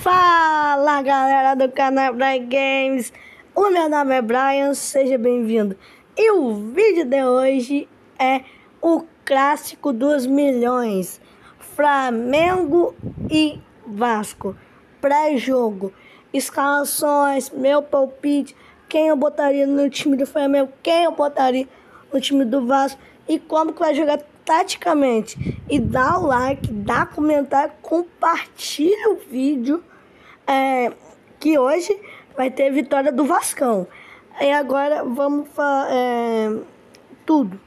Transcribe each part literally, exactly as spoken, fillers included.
Fala galera do canal Brian Games, o meu nome é Brian, seja bem-vindo. E o vídeo de hoje é o clássico dos milhões, Flamengo e Vasco, pré-jogo, escalações, meu palpite, quem eu botaria no time do Flamengo, quem eu botaria no time do Vasco e como que vai jogar taticamente. E dá o like, dá comentário, compartilha o vídeo, é, que hoje vai ter vitória do Vascão. E agora vamos falar é, tudo.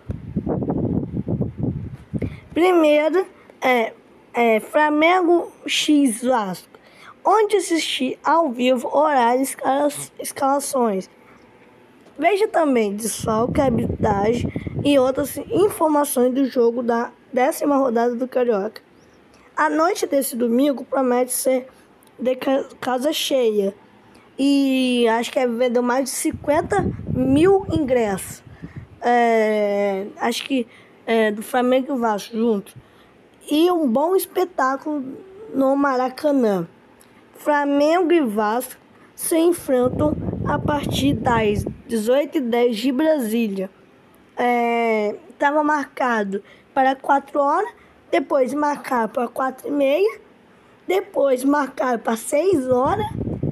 Primeiro é, é Flamengo x Vasco, onde assistir ao vivo, horários, escalações. Veja também desfalque, arbitragem e outras informações do jogo da décima rodada do Carioca. A noite desse domingo promete ser de casa cheia e acho que é vendeu mais de cinquenta mil ingressos. É, acho que é, do Flamengo e Vasco juntos. E um bom espetáculo no Maracanã. Flamengo e Vasco se enfrentam a partir das dezoito e dez de Brasília. Estava é, marcado para quatro horas, depois marcado para quatro e meia, depois marcado para seis horas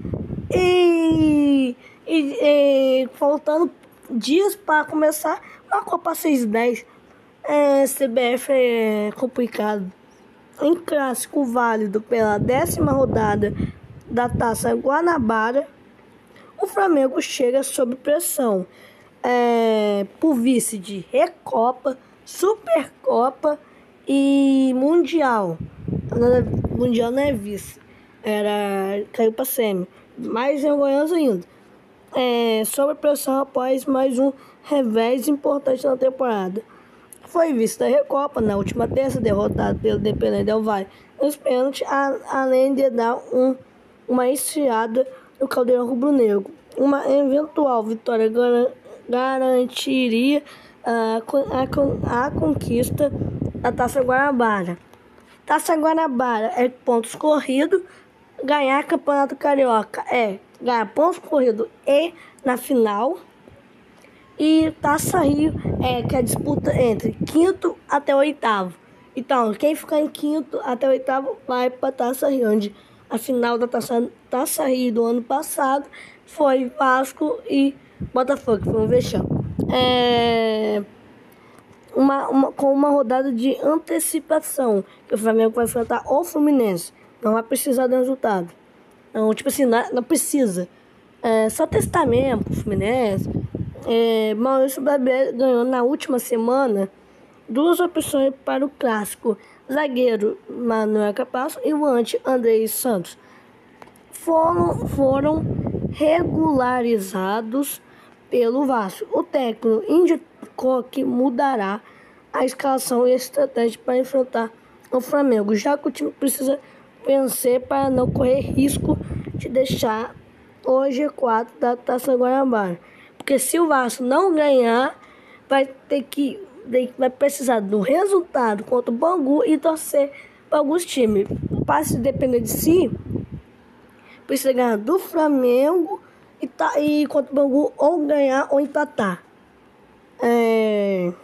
e, e, e faltando dias para começar, marcou para seis e dez. É, C B F é complicado. Em clássico válido pela décima rodada da Taça Guanabara, o Flamengo chega sob pressão é, por vice de Recopa, Supercopa e Mundial. Mundial não é vice, era, caiu para semi, mais envergonhoso ainda. É, sob pressão após mais um revés importante na temporada. Foi vice da Recopa na última terça, derrotado pelo Independente Del Valle nos pênaltis, além de dar um, uma esfriada no caldeirão rubro-negro. Uma eventual vitória garantiria a, a, a conquista da Taça Guanabara. Taça Guanabara é pontos corridos, ganhar Campeonato Carioca é ganhar pontos corridos e na final. E Taça Rio é que é a disputa entre quinto até oitavo. Então, quem ficar em quinto até oitavo vai para Taça Rio, onde a final da Taça, Taça Rio do ano passado foi Vasco e Botafogo, foi um vexame. É, uma, uma, com uma rodada de antecipação, que o Flamengo vai enfrentar o Fluminense. Não vai precisar do resultado. Não, tipo assim, não, não precisa. É, só testar mesmo o Fluminense. É, Maurício Barbieri ganhou na última semana duas opções para o clássico. Zagueiro Manuel Capasso e o volante Andrei Santos foram, foram regularizados pelo Vasco. O técnico indicou que mudará a escalação e a estratégia para enfrentar o Flamengo, já que o time precisa vencer para não correr risco de deixar o G quatro da Taça Guanabara. Porque se o Vasco não ganhar, vai ter que vai precisar do resultado contra o Bangu e torcer para alguns times. Para se depender de si, precisa ganhar do Flamengo e, tá, e contra o Bangu ou ganhar ou empatar. É,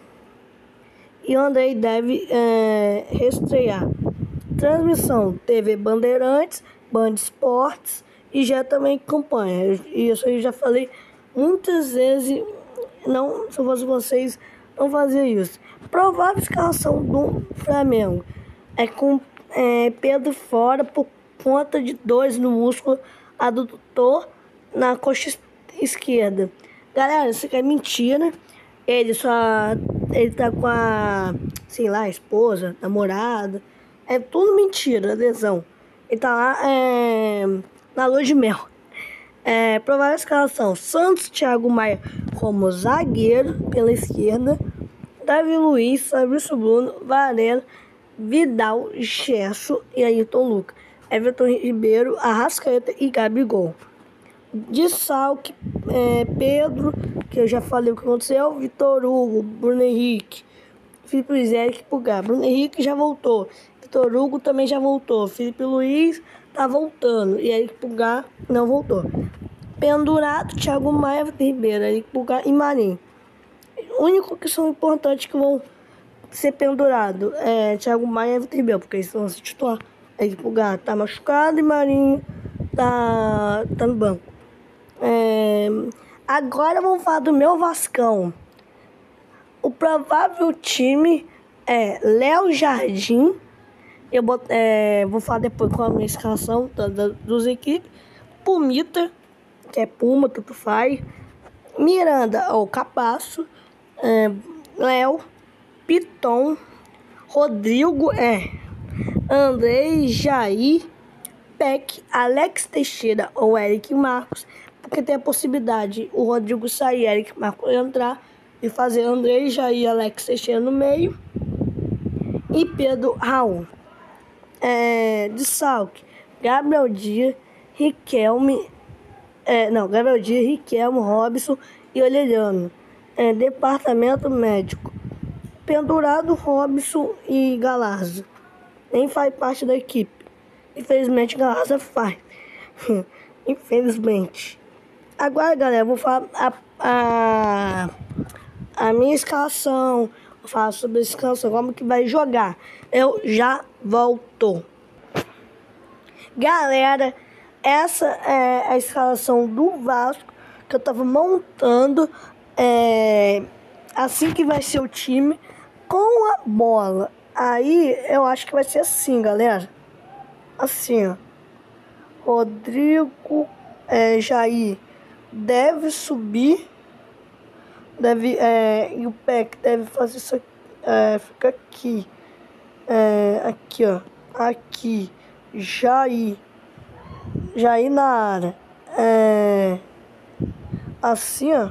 e o Andrei deve é, reestrear. Transmissão T V Bandeirantes, Band Esportes e já também acompanha. Isso eu já falei muitas vezes, não, se fosse vocês, não fazia isso. Provável escalação do Flamengo é com é, Pedro fora por conta de dores no músculo adutor na coxa esquerda. Galera, isso aqui é mentira. Ele só, ele tá com a, sei lá, esposa, namorada. É tudo mentira, lesão. Ele tá lá é, na lua de mel. É, provável escalação: Santos, Thiago Maia como zagueiro pela esquerda, Davi Luiz, Fabrício Bruno, Varela, Vidal, Gerson e Ayrton Lucas, Everton Ribeiro, Arrascaeta e Gabigol. De Salque, é, Pedro, que eu já falei o que aconteceu, Vitor Hugo, Bruno Henrique, Felipe Luiz, Eric Pulgar. Bruno Henrique já voltou, Vitor Hugo também já voltou. Felipe Luiz tá voltando. E Eric Pulgar não voltou. Pendurado, Thiago Maia, Everton Ribeiro, Eric Pulgar e Marinho. O único que são importantes que vão ser pendurados é Thiago Maia e Everton Ribeiro, porque eles vão se titular. Eric Pulgar tá machucado e Marinho tá, tá no banco. É, agora vamos falar do meu Vascão. O provável time é Léo Jardim. Eu bot, é, vou falar depois qual é a minha escalação da, da, dos equipes. Pumita, que é Puma, tudo faz. Miranda, ou Capasso. É, Léo, Piton, Rodrigo, é, Andrei, Jair, Peck, Alex Teixeira ou Eric Marcos. Porque tem a possibilidade o Rodrigo sair, Eric Marcos entrar e fazer Andrei, Jair e Alex Teixeira no meio. E Pedro Raul. É, de Salque, Gabriel Dias, Riquelme, é, não, Gabriel Dias, Riquelme, Robson e Orelhano. É, departamento médico, pendurado Robson e Galazzo. Nem faz parte da equipe. Infelizmente, Galazzo faz. Infelizmente. Agora, galera, eu vou falar a, a, a minha escalação. Vou falar sobre a escalação, como que vai jogar. Eu já volto. Galera, essa é a escalação do Vasco que eu tava montando. É, assim que vai ser o time com a bola. Aí eu acho que vai ser assim, galera. Assim, ó. Rodrigo, é, Jair deve subir. Deve, é, e o Peck deve fazer isso aqui. É, fica aqui. É, aqui, ó. Aqui. Jair. Jair na área. É, assim, ó.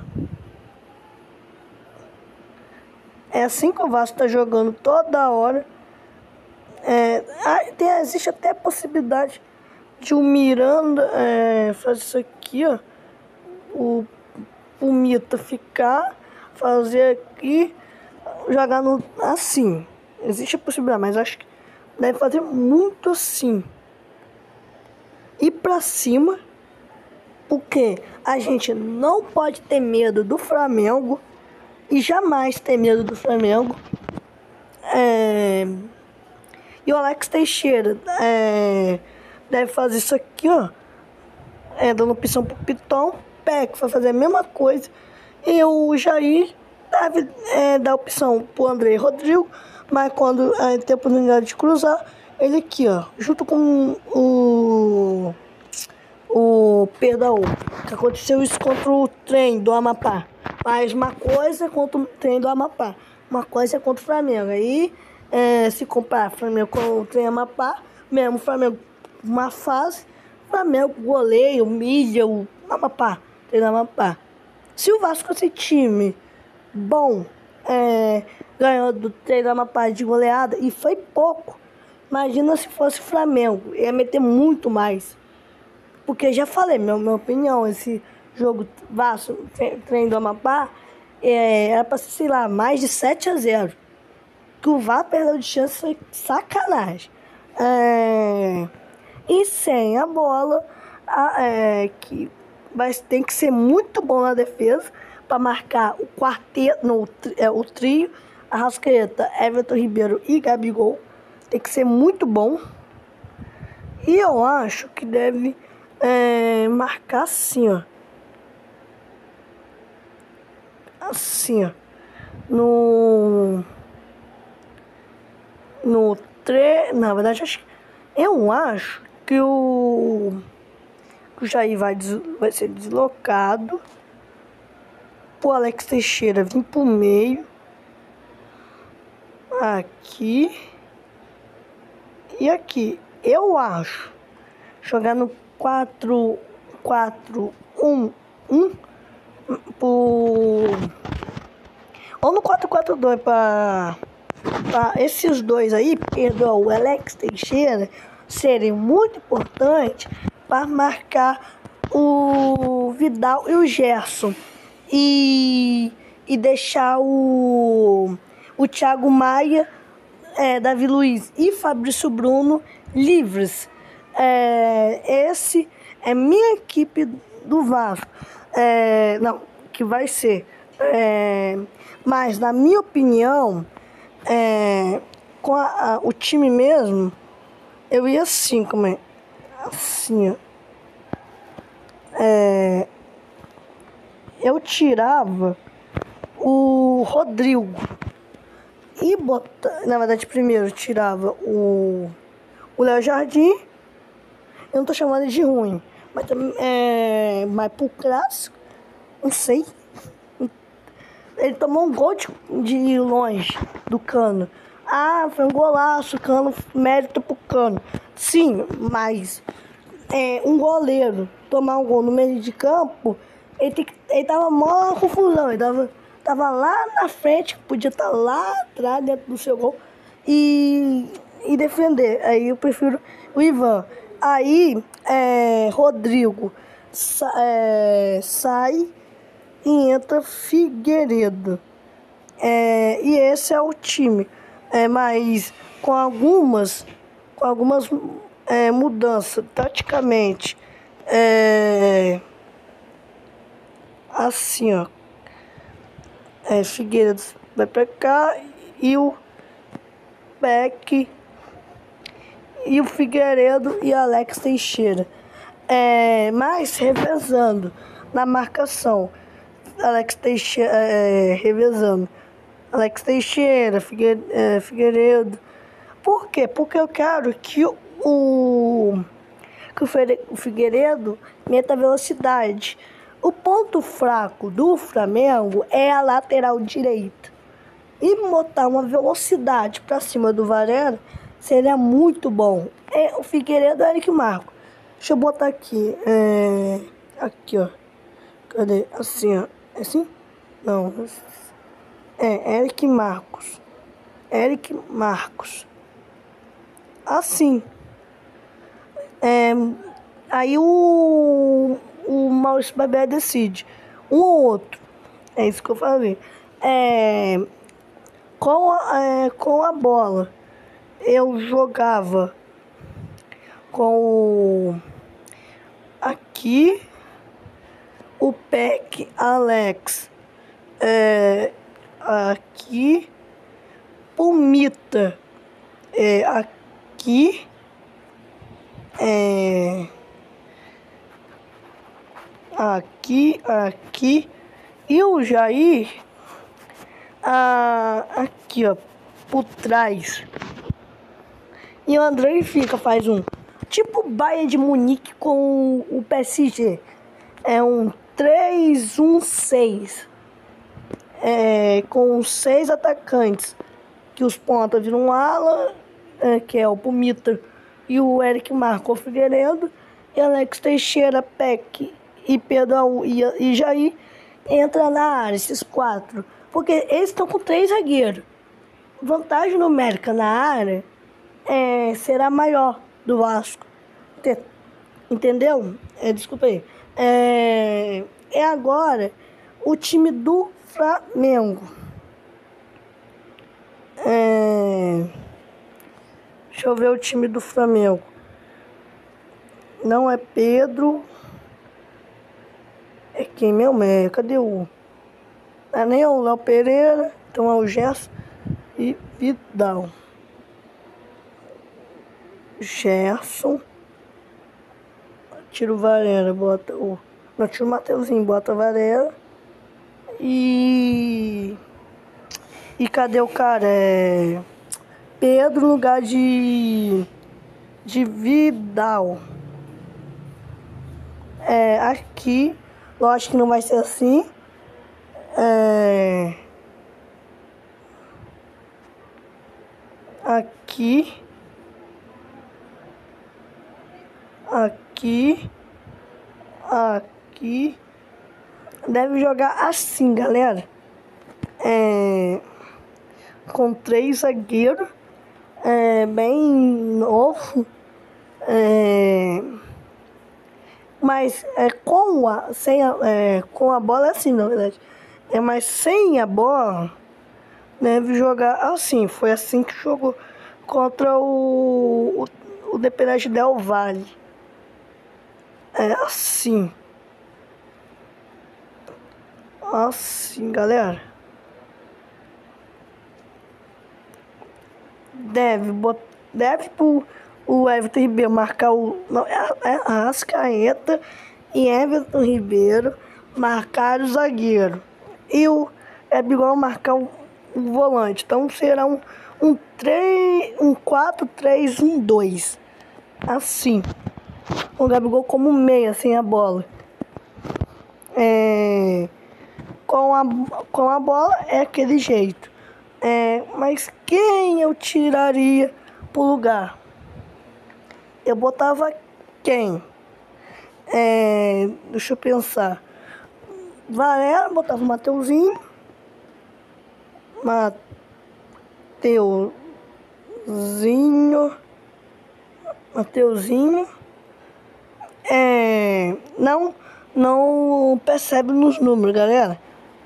É assim que o Vasco tá jogando toda hora. É, tem, existe até a possibilidade de o Miranda é, fazer isso aqui, ó. O Pumita ficar, fazer aqui, jogar no, assim. Existe a possibilidade, mas acho que deve fazer muito assim. Ir pra cima, porque a gente não pode ter medo do Flamengo. E jamais ter medo do Flamengo. É... E o Alex Teixeira é... deve fazer isso aqui, ó. É, dando opção pro Piton. Peck vai fazer a mesma coisa. E o Jair deve é, dar opção pro André e Rodrigo. Mas quando é, tem a oportunidade de cruzar, ele aqui, ó. Junto com o... O Pedro, que aconteceu isso contra o trem do Amapá. Mas uma coisa é contra o trem do Amapá, uma coisa é contra o Flamengo. Aí, é, se comparar Flamengo com o trem do Amapá, mesmo o Flamengo uma fase, Flamengo goleio, milha, o Amapá, trem do Amapá. Se o Vasco, esse time bom, é, ganhou do trem do Amapá de goleada, e foi pouco, imagina se fosse o Flamengo, ia meter muito mais. Porque já falei, minha, minha opinião, esse jogo Vasco, trem do Amapá, é, era pra ser, sei lá, mais de sete a zero. Que o Vasco perdeu de chance foi sacanagem. É, e sem a bola, a, é, que vai, tem que ser muito bom na defesa para marcar o quarteto, no, é, o trio, Arrascaeta, Everton Ribeiro e Gabigol. Tem que ser muito bom. E eu acho que deve... É, marcar assim, ó. Assim, ó. No... No tre... Na verdade, acho, eu acho que o... Que o Jair vai, des... vai ser deslocado. O Alex Teixeira vir pro meio. Aqui. E aqui. Eu acho. Jogar no quatro, quatro, um, um, por... ou no quatro, quatro, dois, para esses dois aí, perdão, o Alex Teixeira, serem muito importantes para marcar o Vidal e o Gerson. E, e deixar o, o Thiago Maia é, Davi Luiz e Fabrício Bruno livres. É, esse é minha equipe do Vasco. É, não, que vai ser. É, mas, na minha opinião, é, com a, a, o time mesmo, eu ia assim, como é? Assim, ó. É, eu tirava o Rodrigo e botava, na verdade, primeiro eu tirava o o Léo Jardim. Eu não tô chamando ele de ruim, mas também é, mas pro clássico, não sei. Ele tomou um gol de, de longe do Cano. Ah, foi um golaço, Cano, mérito pro Cano. Sim, mas é, um goleiro tomar um gol no meio de campo, ele, tem que, ele tava mó confusão, ele tava, tava lá na frente, podia estar lá atrás, dentro do seu gol, e, e defender. Aí eu prefiro o Ivan. Aí, é, Rodrigo sa, é, sai e entra Figueiredo. É, e esse é o time. É, mas com algumas, com algumas é, mudanças, taticamente. É, assim, ó. É, Figueiredo vai pra cá e o Beck e o Figueiredo e Alex Teixeira. É, mas revezando na marcação. Alex Teixeira, é, revezando. Alex Teixeira, Figue, é, Figueiredo. Por quê? Porque eu quero que o, que o Figueiredo meta velocidade. O ponto fraco do Flamengo é a lateral direita. E botar uma velocidade para cima do Varela seria muito bom. É, o Figueiredo é Eric Marco. Deixa eu botar aqui. É, aqui, ó. Cadê? Assim, ó. É assim? Não. É, Eric Marcos. Eric Marcos. Assim. É, aí o, o Maurício Babé decide. Um ou outro. É isso que eu falei. É, com, a, é, com a bola, eu jogava com o, aqui o Peck, Alex, é, aqui o Mita, é, aqui, é, aqui, aqui, e o Jair, ah, aqui, ó, por trás. E o André fica, faz um tipo Bayern de Munique com o P S G. É um três um seis. É, com seis atacantes. Que os pontas viram um ala, é, que é o Pumita e o Eric Marco Figueiredo. E Alex Teixeira, Peck e Pedro e, e Jair entra na área, esses quatro. Porque eles estão com três zagueiros. Vantagem numérica na área é, será maior do Vasco. Entendeu? É, desculpa aí. É, é agora o time do Flamengo. É, deixa eu ver o time do Flamengo. Não é Pedro. É quem mesmo é? Cadê o... Não é nem o Léo Pereira. Então é o Gerson e Vidal. Gerson. Tira o Varela, bota o... Não, tira o Mateuzinho, bota o Varela. E... E cadê o cara? É... Pedro no lugar de... De Vidal. É, aqui... Lógico que não vai ser assim. É... Aqui... Aqui... Aqui... Deve jogar assim, galera. É... Com três zagueiros. É... Bem novo. É... Mas é, com, a, sem a, é, com a bola é assim, na verdade. É, mas sem a bola, deve jogar assim. Foi assim que jogou contra o, o, o Independente Del Valle. É assim. Assim, galera. Deve, bot, deve pro, o Everton Ribeiro marcar o... Não, é, é Arrascaeta e Everton Ribeiro marcar o zagueiro. E o Gabigol marcar o, o volante. Então será um, um, um quatro três um dois. Assim. O Gabigol como meia, sem a bola. É, com, a, com a bola é aquele jeito. É, mas quem eu tiraria pro lugar? Eu botava quem? É, deixa eu pensar. Varela, botava o Mateuzinho. Mateuzinho. Mateuzinho. É, não, não percebe nos números, galera.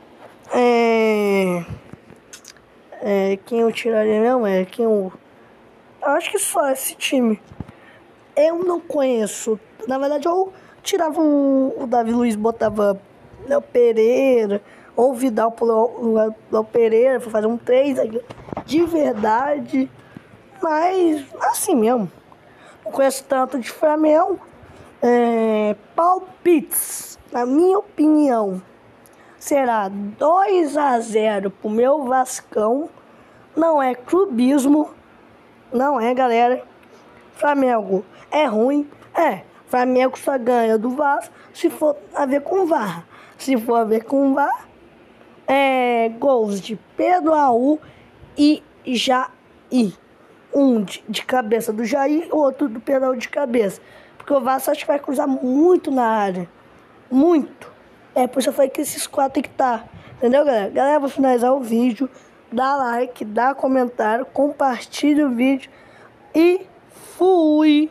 É, é, quem eu tiraria mesmo é quem eu... Acho que só esse time. Eu não conheço. Na verdade, eu tirava o, o Davi Luiz, botava Léo Pereira, ou Vidal pro Léo, Léo Pereira, pra fazer um três de verdade. Mas, assim mesmo. Não conheço tanto de Flamengo. É, palpites, na minha opinião, será dois a zero pro meu Vascão. Não é clubismo, não é, galera. Flamengo é ruim, é. Flamengo só ganha do Vasco se for a ver com V A R. Se for a ver com V A R, é gols de Pedro Raul e Jair. Um de, de cabeça do Jair, o outro do Pedro Raul de cabeça. Porque o Vasco acho que vai cruzar muito na área. Muito. É, por isso eu falei que esses quatro tem que estar. Entendeu, galera? Galera, vou finalizar o vídeo. Dá like, dá comentário, compartilha o vídeo. E fui!